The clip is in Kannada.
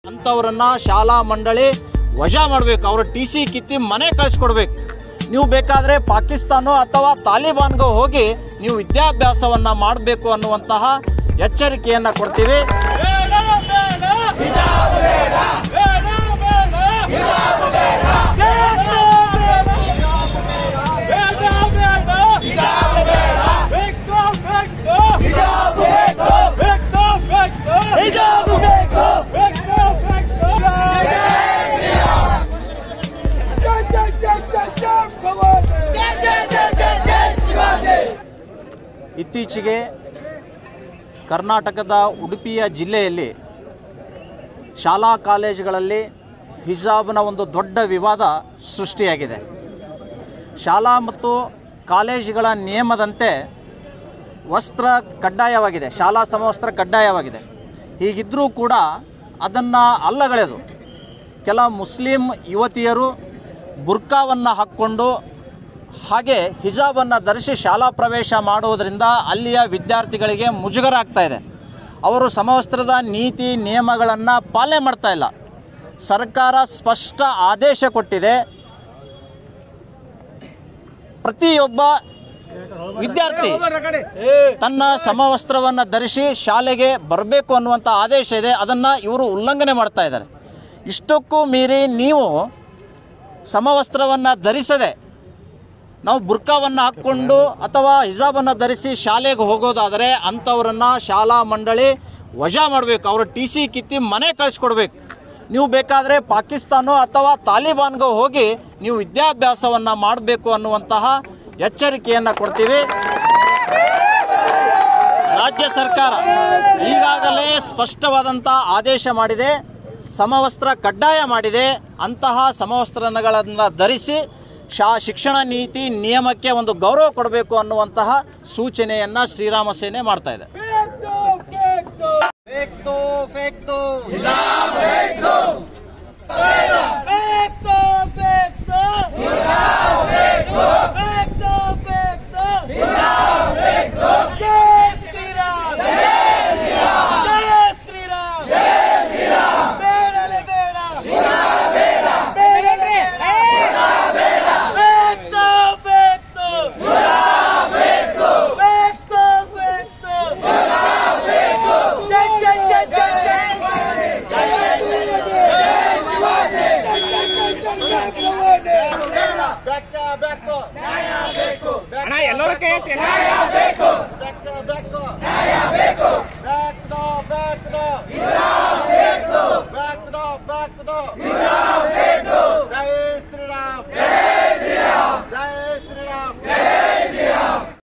ಅಂತವರನ್ನ ಶಾಲಾ ಮಂಡಳಿ ವಜಾ ಮಾಡಬೇಕು, ಅವರ ಟಿಸಿ ಕಿತ್ತಿ ಮನೆ ಕಳಿಸ್ಕೊಡ್ಬೇಕು. ನೀವು ಬೇಕಾದರೆ ಪಾಕಿಸ್ತಾನ ಅಥವಾ ತಾಲಿಬಾನ್ಗೆ ಹೋಗಿ ನೀವು ವಿದ್ಯಾಭ್ಯಾಸವನ್ನು ಮಾಡಬೇಕು ಅನ್ನುವಂತಹ ಎಚ್ಚರಿಕೆಯನ್ನು ಕೊಡ್ತೀವಿ. ಇತ್ತೀಚೆಗೆ ಕರ್ನಾಟಕದ ಉಡುಪಿಯ ಜಿಲ್ಲೆಯಲ್ಲಿ ಶಾಲಾ ಕಾಲೇಜುಗಳಲ್ಲಿ ಹಿಜಾಬ್ನ ಒಂದು ದೊಡ್ಡ ವಿವಾದ ಸೃಷ್ಟಿಯಾಗಿದೆ. ಶಾಲಾ ಮತ್ತು ಕಾಲೇಜುಗಳ ನಿಯಮದಂತೆ ವಸ್ತ್ರ ಕಡ್ಡಾಯವಾಗಿದೆ, ಶಾಲಾ ಸಮವಸ್ತ್ರ ಕಡ್ಡಾಯವಾಗಿದೆ. ಹೀಗಿದ್ದರೂ ಕೂಡ ಅದನ್ನು ಅಲ್ಲಗಳೆದು ಕೆಲ ಮುಸ್ಲಿಂ ಯುವತಿಯರು ಬುರ್ಕಾವನ್ನು ಹಾಕ್ಕೊಂಡು ಹಾಗೆ ಹಿಜಾಬನ್ನು ಧರಿಸಿ ಶಾಲಾ ಪ್ರವೇಶ ಮಾಡುವುದರಿಂದ ಅಲ್ಲಿಯ ವಿದ್ಯಾರ್ಥಿಗಳಿಗೆ ಮುಜುಗರ ಆಗ್ತಾ ಇದೆ. ಅವರು ಸಮವಸ್ತ್ರದ ನೀತಿ ನಿಯಮಗಳನ್ನು ಪಾಲನೆ ಮಾಡ್ತಾ ಇಲ್ಲ. ಸರ್ಕಾರ ಸ್ಪಷ್ಟ ಆದೇಶ ಕೊಟ್ಟಿದೆ, ಪ್ರತಿಯೊಬ್ಬ ವಿದ್ಯಾರ್ಥಿ ತನ್ನ ಸಮವಸ್ತ್ರವನ್ನು ಧರಿಸಿ ಶಾಲೆಗೆ ಬರಬೇಕು ಅನ್ನುವಂಥ ಆದೇಶ ಇದೆ. ಅದನ್ನು ಇವರು ಉಲ್ಲಂಘನೆ ಮಾಡ್ತಾ ಇದ್ದಾರೆ. ಇಷ್ಟಕ್ಕೂ ಮೀರಿ ನೀವು ಸಮವಸ್ತ್ರವನ್ನು ಧರಿಸದೆ ನಾವು ಬುರ್ಕಾವನ್ನು ಹಾಕ್ಕೊಂಡು ಅಥವಾ ಹಿಜಾಬನ್ನು ಧರಿಸಿ ಶಾಲೆಗೆ ಹೋಗೋದಾದರೆ ಅಂಥವ್ರನ್ನು ಶಾಲಾ ಮಂಡಳಿ ವಜಾ ಮಾಡಬೇಕು, ಅವರ ಟಿಸಿ ಕಿತ್ತಿ ಮನೆ ಕಳಿಸ್ಕೊಡ್ಬೇಕು. ನೀವು ಬೇಕಾದರೆ ಪಾಕಿಸ್ತಾನ ಅಥವಾ ತಾಲಿಬಾನ್ಗೆ ಹೋಗಿ ನೀವು ವಿದ್ಯಾಭ್ಯಾಸವನ್ನು ಮಾಡಬೇಕು ಅನ್ನುವಂತಹ ಎಚ್ಚರಿಕೆಯನ್ನು ಕೊಡ್ತೀವಿ. ರಾಜ್ಯ ಸರ್ಕಾರ ಈಗಾಗಲೇ ಸ್ಪಷ್ಟವಾದಂಥ ಆದೇಶ ಮಾಡಿದೆ, ಸಮವಸ್ತ್ರ ಕಡ್ಡಾಯ ಮಾಡಿದೆ. ಅಂತಹ ಸಮವಸ್ತ್ರಗಳನ್ನು ಧರಿಸಿ ಶಿಕ್ಷಣ ನೀತಿ ನಿಯಮಕ್ಕೆ ಒಂದು ಗೌರವ ಕೊಡಬೇಕು ಅನ್ನುವಂತಹ ಸೂಚನೆಯನ್ನು ಶ್ರೀರಾಮ ಸೇನೆ ಮಾಡ್ತಾ ಇದೆ. Back